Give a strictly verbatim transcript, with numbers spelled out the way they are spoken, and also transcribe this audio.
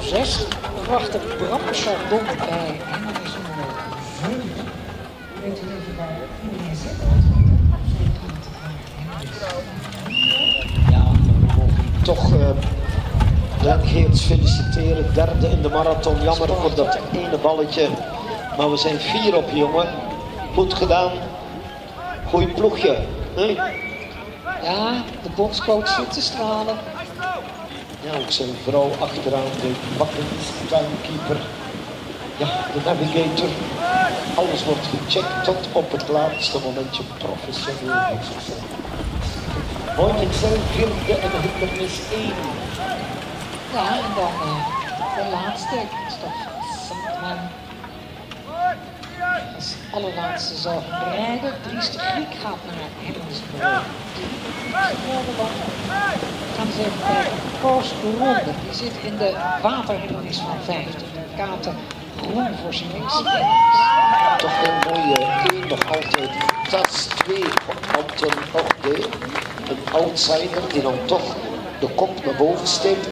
zes verwacht de Bram Chardon bij hindernis nummer zeven. Weet u even waar iedereen zit? Ja, we mogen toch uh, Glenn Geerts feliciteren. Derde in de marathon. Jammer voor dat ene balletje. Maar we zijn vier op, jongen. Goed gedaan. Goeie ploegje. Hè? Ja, de bondscoach zit te stralen. Ja, ook zijn vrouw achteraan, de bakkenstuinkeeper. Ja, de navigator. Alles wordt gecheckt tot op het laatste momentje professioneel. Boytingsel vierde en hindernis één. Ja, en dan uh, de laatste, Christophe Sandman. Als allerlaatste zal rijden. Dries de Griek gaat naar hindernis nummer drie. Gaan ze even kijken. Koos de Ronde, die zit in de waterhindernis van vijftien. De kaarten groen voor zijn links. Toch een mooie één, nog altijd tas twee van Anton Orde. Een outsider die dan toch de kop naar boven steekt.